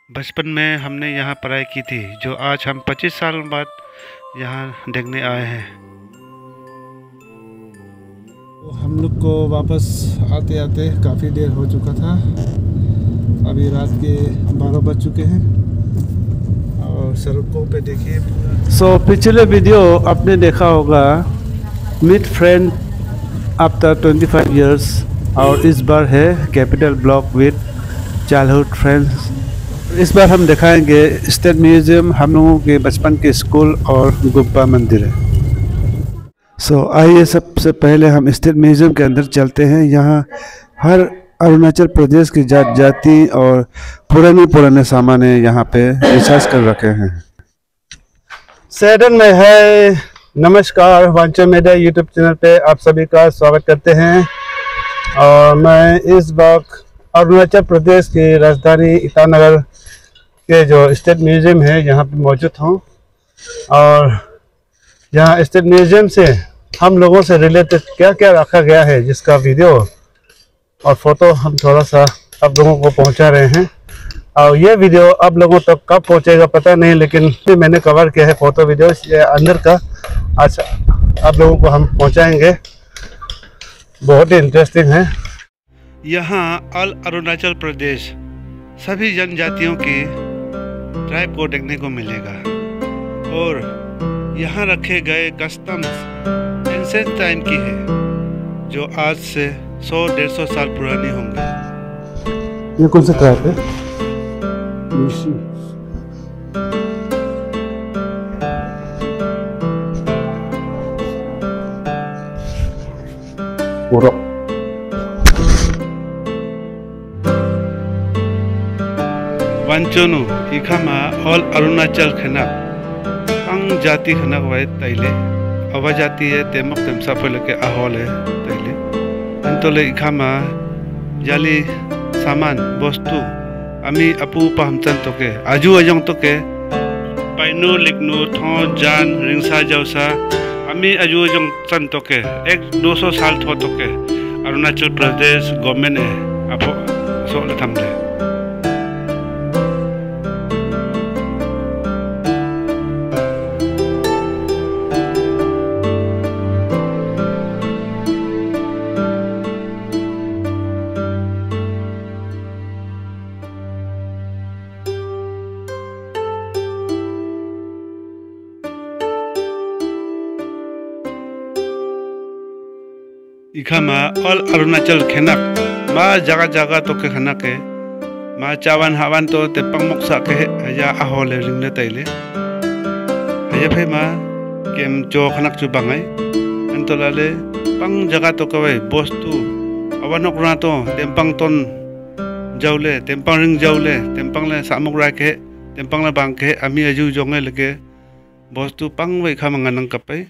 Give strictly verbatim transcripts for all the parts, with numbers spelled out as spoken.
बचपन में हमने यहाँ पढ़ाई की थी, जो आज हम पच्चीस साल बाद यहाँ देखने आए हैं। तो हम लोग को वापस आते आते काफ़ी देर हो चुका था। अभी रात के बारह बज चुके हैं और सड़कों पे देखिए पूरा। सो so, पिछले वीडियो आपने देखा होगा, meet friend after twenty five years, और इस बार है capital block with childhood friends. इस बार हम दिखाएंगे स्टेट म्यूजियम, हम लोगों के बचपन के स्कूल और गुब्बा मंदिर है। सो so, आइए सबसे पहले हम स्टेट म्यूजियम के अंदर चलते हैं। यहाँ हर अरुणाचल प्रदेश की जात जाति और पुराने पुराने सामान यहाँ पे रिसर्च कर रखे हैं। सैडन में है। नमस्कार, वांचो मीडिया यूट्यूब चैनल पे आप सभी का स्वागत करते हैं। और मैं इस वक्त अरुणाचल प्रदेश की राजधानी ईटानगर के जो स्टेट म्यूजियम है यहाँ पे मौजूद हूँ। और यहाँ स्टेट म्यूजियम से हम लोगों से रिलेटेड क्या क्या रखा गया है, जिसका वीडियो और फोटो हम थोड़ा सा आप लोगों को पहुँचा रहे हैं। और ये वीडियो आप लोगों तक कब पहुँचेगा पता नहीं, लेकिन मैंने कवर किया है फोटो वीडियो ये अंदर का, आज आप लोगों को हम पहुँचाएंगे। बहुत ही इंटरेस्टिंग है। यहाँ ऑल अरुणाचल प्रदेश सभी जनजातियों की ट्राइब को देखने को मिलेगा। और यहाँ रखे गए कस्टम्स एंसेंट टाइम की है, जो आज से सौ डेढ़ सौ साल पुरानी होंगी। ये कौन सा ट्राइब है? वांचोनु इखामा ऑल अरुणाचल खनक अंग जाति खनक वाई तैले अवा जाति है तेमक तेमसा फल के आहोल है तैले अंतोले इखामा जाली सामान वस्तु अमी अपू पहमचन तोके आजू अजंग तोके पाइनु लिखनु थो जान रिंसा जौसा अमी आजू अजंग चन तोके एक दो सौ साल थो तोके अरुणाचल प्रदेश गवर्नमेंट है अपो सोले थमले। इखामा ऑल अरुणाचल खेनक मा जगह जगह तो के खनक के मा चावन हावन तो ते पंगमोक सा के हजा आहोले रिंगले तैले हजा फे मा केम जो खनक चु बांगाई अंतलाले पंग जगह तो कवे वस्तु अवनक रा तो तेमपंग तोन जाउले तेमपंग रिंग जाउले तेमपंग ले सामुक रा के तेमपंग ले बांग के अमी अजू जोंगे लगे वस्तु पंग वे खामंगा नंग कपै।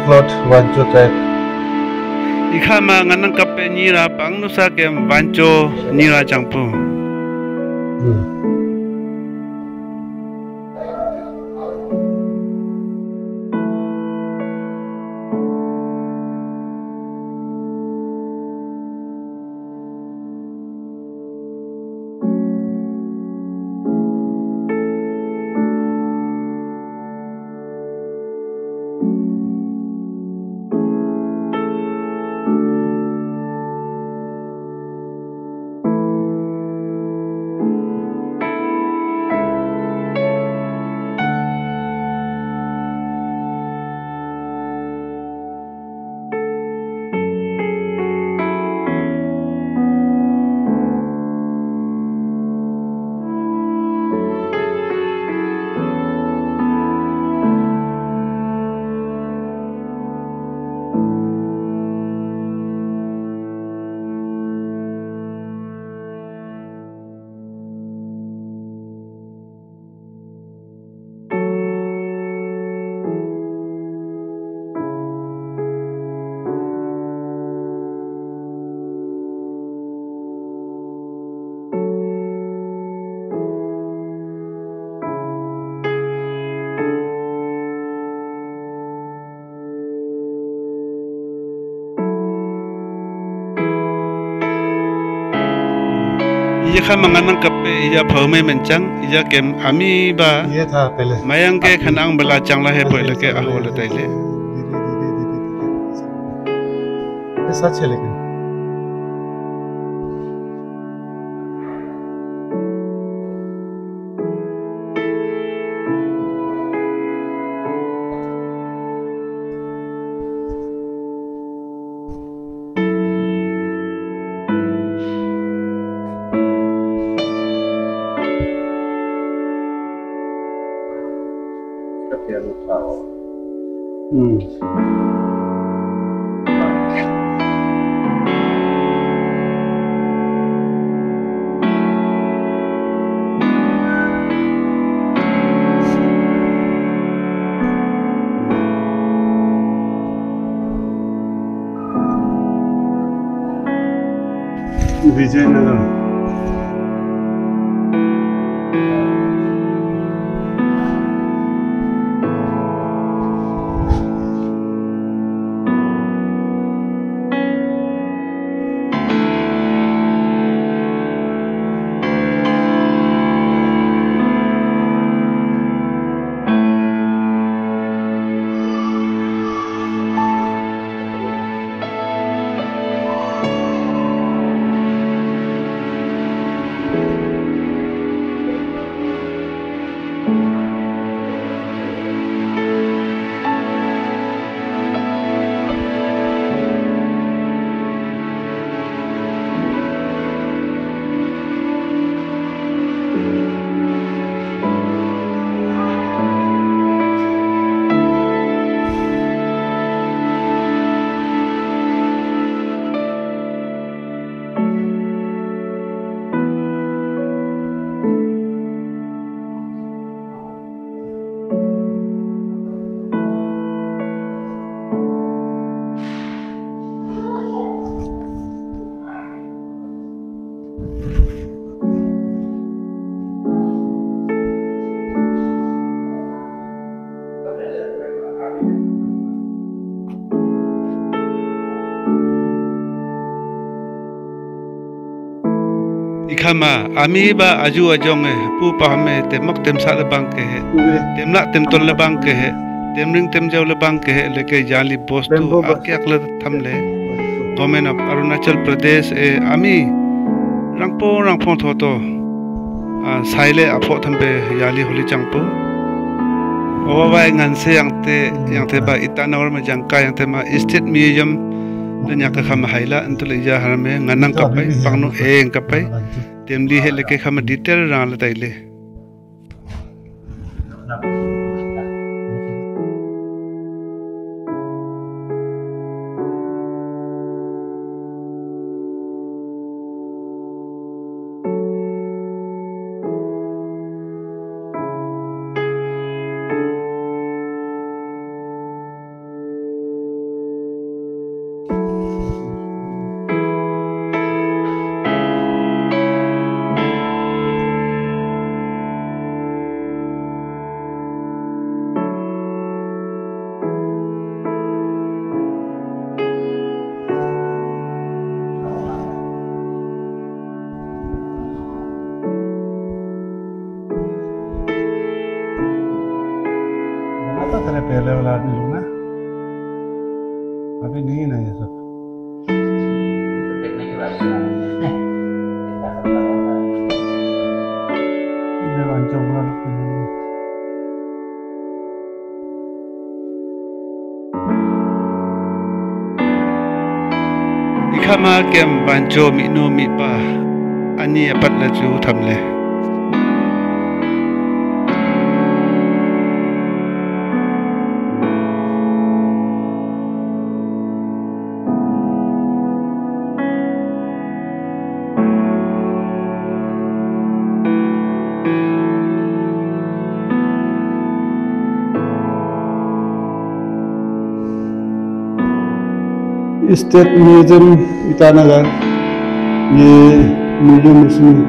Claude Wancho tribe. Ikama nganang kape nyira pang nusa ke banco nyira changpu. Hmm. Iya kan menganang kape iya paume mencang iya kem ami ba ये था पहले mayang ke khanang belacang lah he pole ke ahol taile. ये सच है लेकिन Hmm. Vijayanagar Ikama ami ba aju ajong eh pu pahame temak tem sa le bang ke he temla tem ton le bang ke he temring tem jaw le bang ke he leke jali bos tu akya akla thamle Government of Arunachal Pradesh e ami rangpo rangpo thoto saile apho thambe yali holi changpo owa ba ngan se yang te yang te ba itanawar ma jangka yang te ma State Museum Dunia ke kham haila antul ija harame nganang kapai pangno eng kapai temli hele ke kham detail ran la taile ये सब। Ikama kem banjo minu mipa ani apat la chu thamle. State museum Itanagar, ये museum इसमें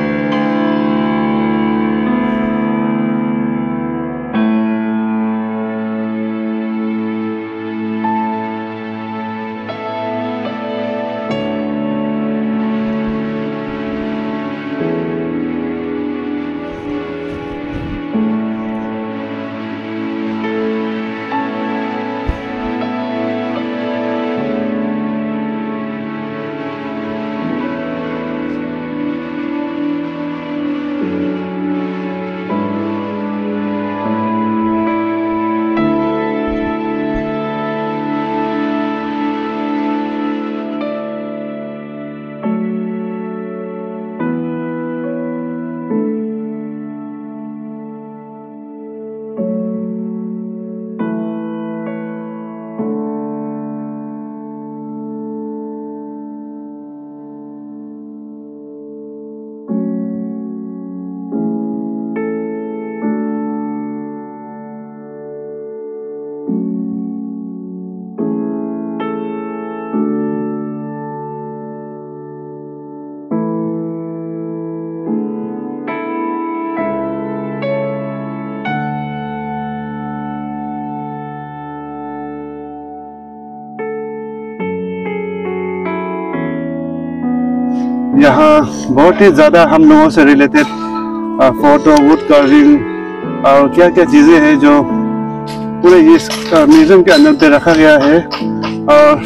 यहाँ बहुत ही ज़्यादा हम लोगों से रिलेटेड फोटो, वुड कार्विंग और क्या क्या चीज़ें हैं जो पूरे इस म्यूजियम के अंदर पे रखा गया है। और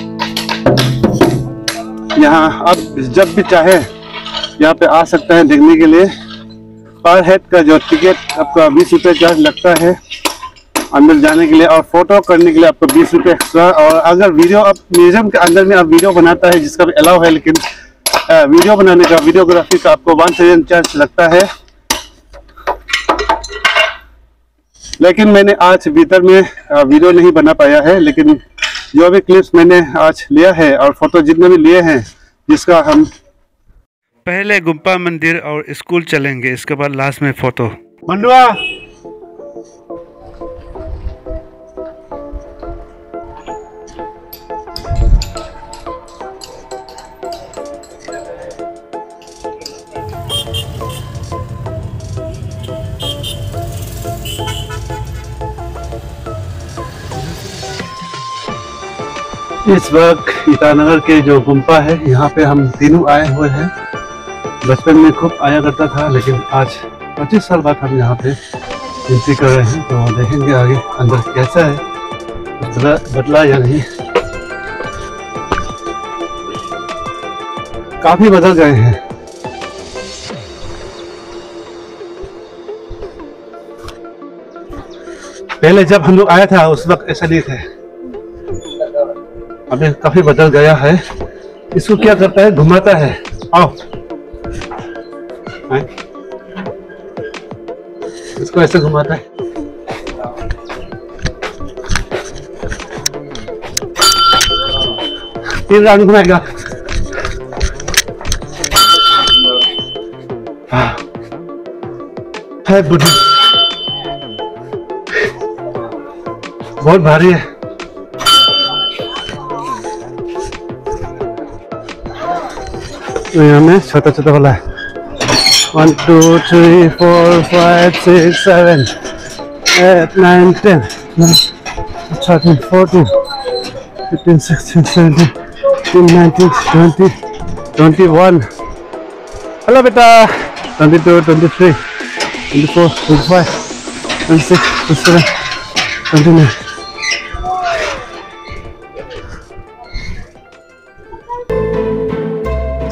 यहाँ आप जब भी चाहे यहाँ पे आ सकते हैं देखने के लिए। पर हेड का जो टिकट आपका बीस रुपये चार्ज लगता है अंदर जाने के लिए, और फोटो करने के लिए आपको बीस रुपये एक्स्ट्रा। और अगर वीडियो आप म्यूजियम के अंदर में आप वीडियो बनाता है जिसका भी अलाउ है, लेकिन वीडियो बनाने का, वीडियोग्राफी का आपको वन थाउजेंड चार्ज लगता है। लेकिन मैंने आज भीतर में वीडियो नहीं बना पाया है, लेकिन जो भी क्लिप्स मैंने आज लिया है और फोटो जितने भी लिए हैं जिसका हम पहले गुम्पा मंदिर और स्कूल चलेंगे, इसके बाद लास्ट में फोटो। मंडुआ इस वक्त ईटानगर के जो गुम्पा है यहाँ पे हम तीनों आए हुए हैं। बचपन में खूब आया करता था, लेकिन आज पच्चीस साल बाद हम यहाँ पे एंट्री कर रहे हैं। तो देखेंगे आगे अंदर कैसा है, कुछ बदला बदला या नहीं। काफी बदल गए हैं। पहले जब हम लोग आया था उस वक्त ऐसा नहीं थे, अभी काफी बदल गया है। इसको क्या करता है, घुमाता है। आओ, इसको ऐसे घुमाता है। तीन राउंड घुमाएगा। है बुढ़ी, बहुत भारी है। तो यहाँ में छोटा छोटा वाला है। One two three four five six seven eight nine ten thirteen fourteen fifteen sixteen seventeen nineteen twenty twenty one. Hello बेटा। Twenty two twenty three twenty four twenty five twenty six twenty seven twenty nine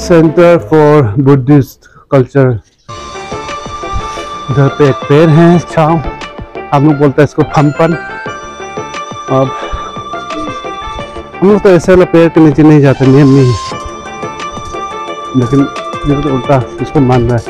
centre for Buddhist culture. इधर पे एक पेड़ है, छांव, हम लोग बोलते हैं इसको फम्पन। अब हम लोग तो ऐसे वाला पेड़ के नीचे नहीं जाते, नियम नहीं है, लेकिन ये तो उल्टा इसको मान रहा है।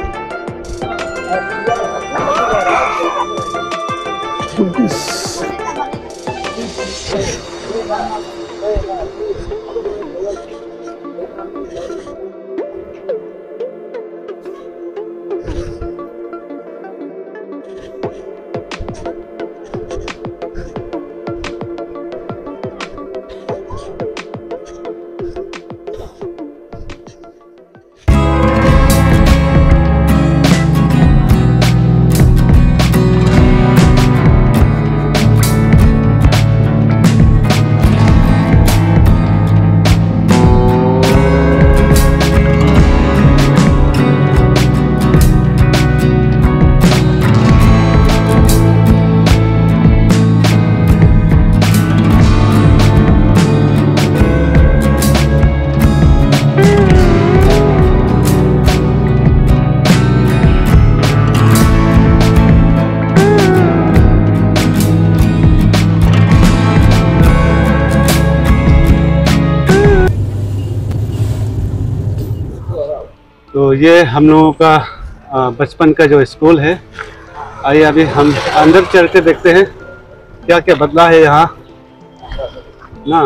तो ये हम लोगों का बचपन का जो स्कूल है। आइए अभी हम अंदर चल के देखते हैं क्या क्या बदला है यहाँ ना।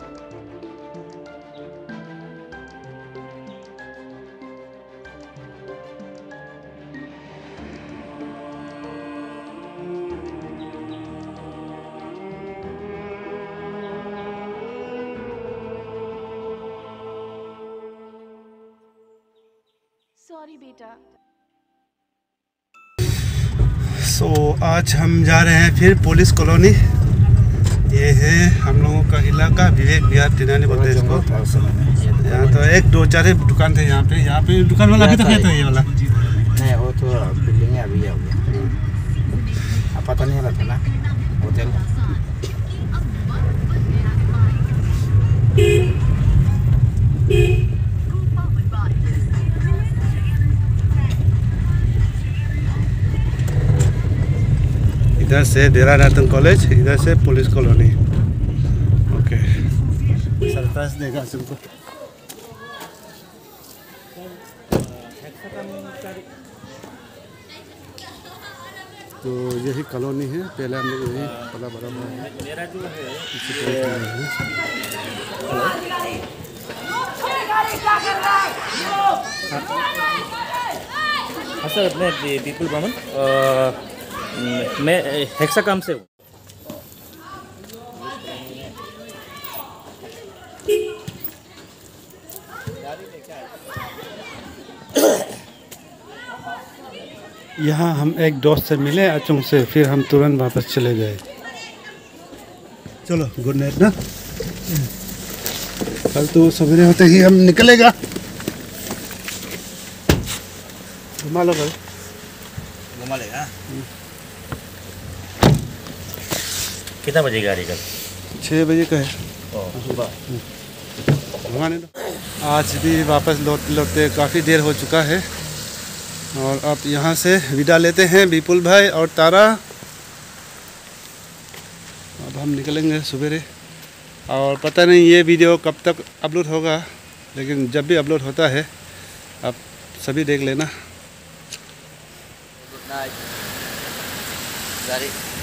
सॉरी बेटा। सो so, आज हम जा रहे हैं फिर पुलिस कॉलोनी। ये है हम लोगों का इलाका, विवेक विहार तिनानी बोलते हैं इसको। यहाँ तो एक दो चार दुकान थे यहाँ पे। यहाँ पे दुकान वाला अभी तक है तो ये वाला नहीं, वो तो बिल्डिंग है, अभी हो गया। अब पता नहीं रहता ना होटल। इधर से डेरा नाथन कॉलेज, इधर से पुलिस कॉलोनी। ओके, सरप्राइज देगा सबको। तो यही कॉलोनी है, पहले हम लोग यही पला बड़ा है। मेरा जो है हाँ सर, मैं पीपल भवन, मैं हेक्सा काम से हूँ। यहाँ हम एक दोस्त से मिले अचुंग से, फिर हम तुरंत वापस चले गए। चलो गुड नाइट ना, कल तो सवेरे होते ही हम निकलेगा। घुमा लो भाई, घुमा लेगा। कितना बजे गाड़ी कल? छः बजे का है सुबह। घुमाने दो। आज भी वापस लौट लौटते काफ़ी देर हो चुका है, और अब यहाँ से विदा लेते हैं विपुल भाई और तारा। अब हम निकलेंगे सवेरे, और पता नहीं ये वीडियो कब तक अपलोड होगा, लेकिन जब भी अपलोड होता है आप सभी देख लेना। Good night.